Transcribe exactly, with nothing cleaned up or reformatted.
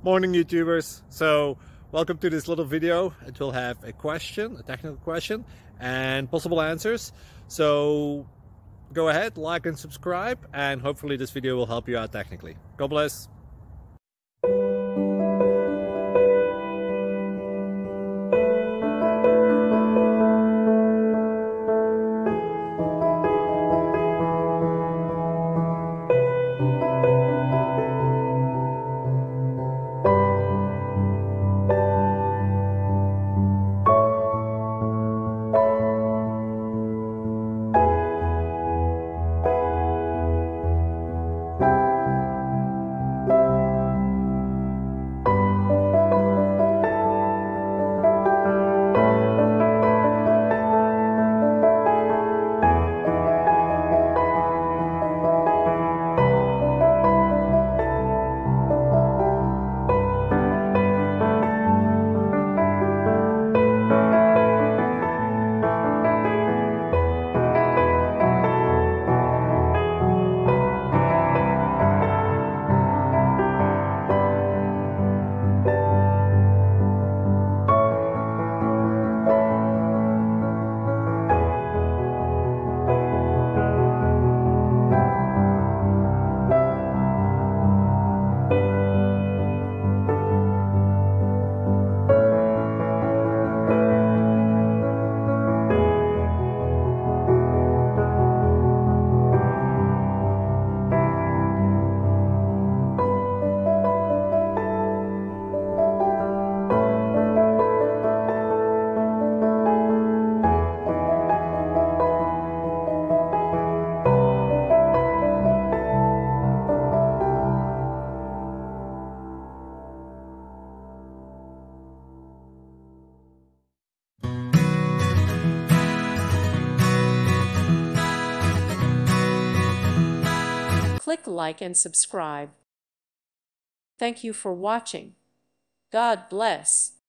Morning YouTubers. So welcome to this little video. It will have a question, a technical question, and possible answers. So go ahead, like and subscribe, and hopefully this video will help you out technically. God bless. Click like and subscribe. Thank you for watching. God bless.